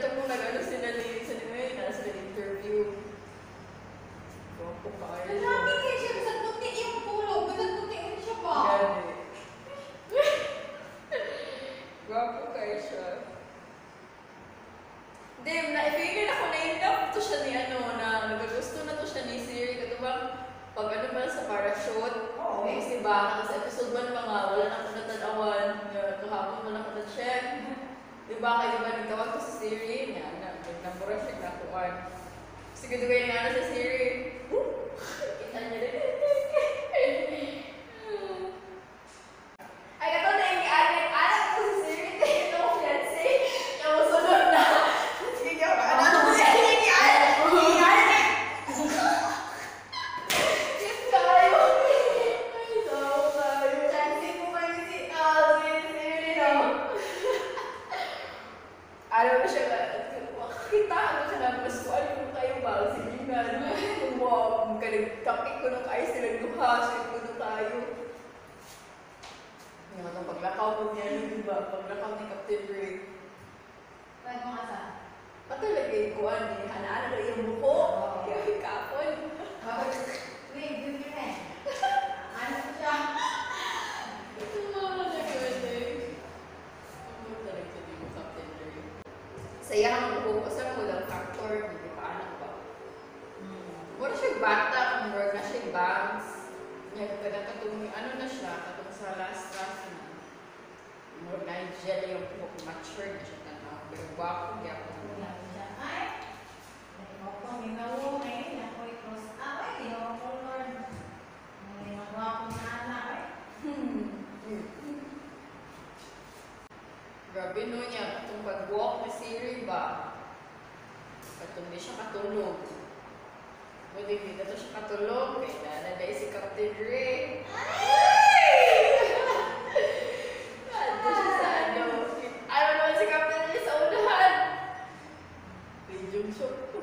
mo nag-ano sila ni sa nila, nasa interview. Gwapo ka kayo. Grabe kayo siya, sa puti yung tulog. Ba't puti mo siya pa? Gani. Gwapo kayo siya. Hindi, na-figure ako na in-love to siya ni ano, na nagagusto na to siya ni Siri. Ito bang, pag ano ba sa parachute, Oo. may isiba, sa episode 1 pa nga, wala na ako natanawan. Kahapon wala ako na-check. Diba, kayo ba nagtawag ko sa Siri? Nagtambura siya nakuhan. Sige, diba yung ano sa Siri? Kita niya rin. Ay, ito na yung anak ko sa Siri. Ito ko fiancé. Yung sunod na. Sige, anak ko sa Siri. Anak ko. Anak ko. Cute kayo. Ay, sawa kayo. Chansi mo kayo si Siri, no? Alam mo siya, kita ako siya na mas ko alam mo kayo ba? Sige nga, kapit ko nung kayo silang duha, silang ko nung kayo. Yung paglakaw mo niya, di ba? Paglakaw ni Captain Ray. Pwede mo asa? Patalagay ko, hanaan na yung buko. Kaya kapon. Wait, do you know? Ano siya? Ito mga nagwede. Ano talaga sa yung Captain Ray? Sayahan ang buko ko sa kulang factor, hindi pa anak ba? Wala siya bata, kung wala na siya bangs. Katong, ano na siya, katong sa last na. More na yung jelly yung buko, mature na siya tanaw. Pero bako, di ako. Wala siya. Ay! Ako pang minawo ngayon. Ako i-cross up. Ay, ginawa ko, Lord. Ang ginagawa ko na anak. Grabe no niya, itong pag-walk na Siri ba? Katong di siya katulog. Pwede hindi na to siya katulog. Kaya nanay si Captain Ray. Ito siya sa ano. Ano naman si Captain Ray sa unahan? Medium shot ko.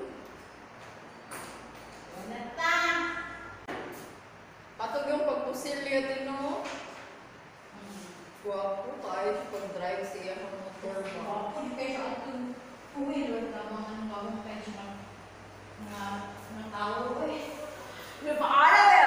Wala ta! Patog yung pagpusilyo din no. Guwapo tayo pag-drive siya ng motor mo. Ako, di kayo sa atong uwi, Lord, na mga bagong pension ng tao. Ano pa araw eh?